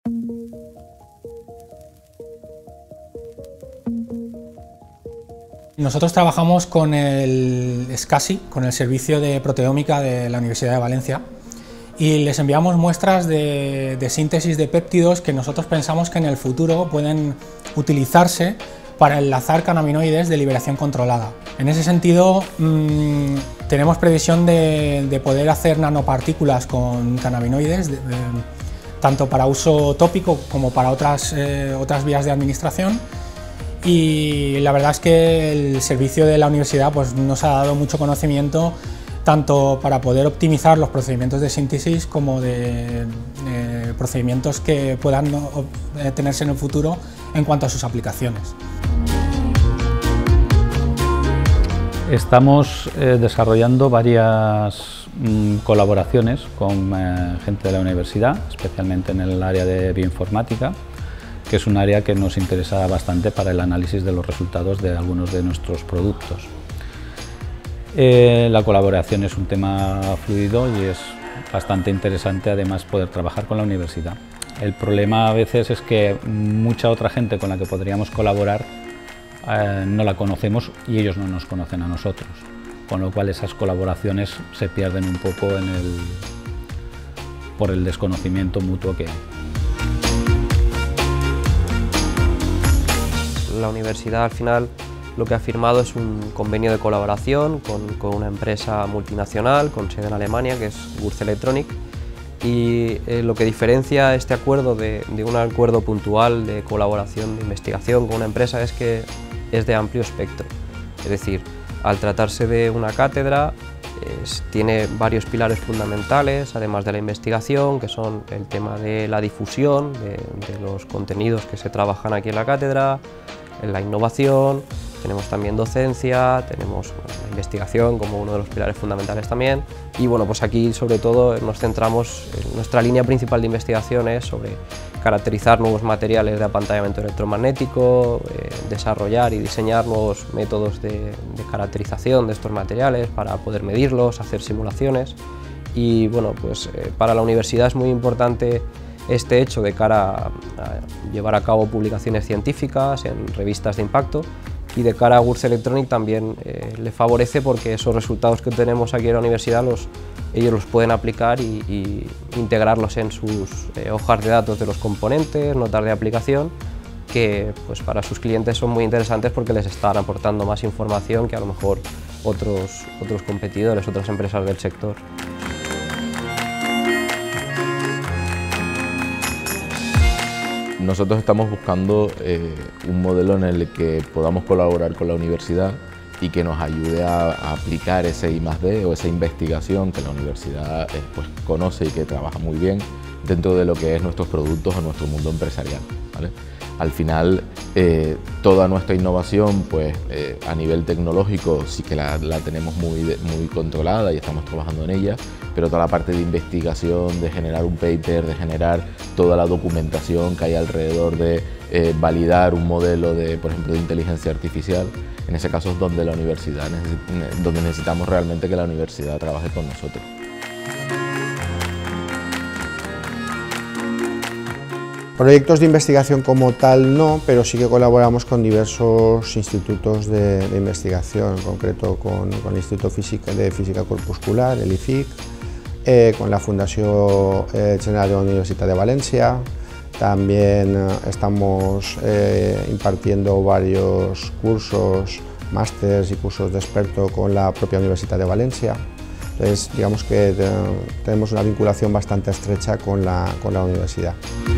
Nosotros trabajamos con el SCASI, con el Servicio de Proteómica de la Universidad de Valencia, y les enviamos muestras de síntesis de péptidos que nosotros pensamos que en el futuro pueden utilizarse para enlazar cannabinoides de liberación controlada. En ese sentido, tenemos previsión de poder hacer nanopartículas con cannabinoides, tanto para uso tópico como para otras vías de administración. Y la verdad es que el servicio de la universidad nos ha dado mucho conocimiento tanto para poder optimizar los procedimientos de síntesis como de procedimientos que puedan tenerse en el futuro en cuanto a sus aplicaciones. Estamos desarrollando varias colaboraciones con gente de la universidad, especialmente en el área de bioinformática, que es un área que nos interesa bastante para el análisis de los resultados de algunos de nuestros productos. La colaboración es un tema fluido y es bastante interesante además poder trabajar con la universidad. El problema a veces es que mucha otra gente con la que podríamos colaborar no la conocemos y ellos no nos conocen a nosotros, con lo cual esas colaboraciones se pierden un poco por el desconocimiento mutuo que hay. La universidad al final lo que ha firmado es un convenio de colaboración con una empresa multinacional con sede en Alemania, que es Gurz Electronic, y lo que diferencia este acuerdo de un acuerdo puntual de colaboración de investigación con una empresa es que es de amplio espectro. Es decir, al tratarse de una cátedra, tiene varios pilares fundamentales, además de la investigación, que son el tema de la difusión de los contenidos que se trabajan aquí en la cátedra, en la innovación, tenemos también docencia, tenemos la investigación como uno de los pilares fundamentales también. Y bueno, pues aquí sobre todo nos centramos, nuestra línea principal de investigación es sobre caracterizar nuevos materiales de apantallamiento electromagnético, desarrollar y diseñar nuevos métodos de caracterización de estos materiales para poder medirlos, hacer simulaciones. Y bueno, pues para la universidad es muy importante este hecho de cara a llevar a cabo publicaciones científicas en revistas de impacto, y de cara a Gurz Electronic también le favorece porque esos resultados que tenemos aquí en la universidad ellos los pueden aplicar y integrarlos en sus hojas de datos de los componentes, notas de aplicación, que pues para sus clientes son muy interesantes porque les están aportando más información que a lo mejor otros competidores, otras empresas del sector. Nosotros estamos buscando un modelo en el que podamos colaborar con la universidad y que nos ayude a aplicar ese I+D o esa investigación que la universidad pues, conoce y que trabaja muy bien dentro de lo que es nuestros productos o nuestro mundo empresarial, ¿vale? Al final, toda nuestra innovación pues, a nivel tecnológico sí que la tenemos muy controlada y estamos trabajando en ella, pero toda la parte de investigación, de generar un paper, de generar toda la documentación que hay alrededor de validar un modelo de, por ejemplo, de inteligencia artificial, en ese caso es donde la universidad donde necesitamos realmente que la universidad trabaje con nosotros. Proyectos de investigación como tal no, pero sí que colaboramos con diversos institutos de investigación, en concreto con el Instituto de Física Corpuscular, el IFIC, con la Fundació General de la Universitat de Valencia. También estamos impartiendo varios cursos, másters y cursos de experto con la propia Universitat de Valencia. Entonces, digamos que tenemos una vinculación bastante estrecha con la universidad.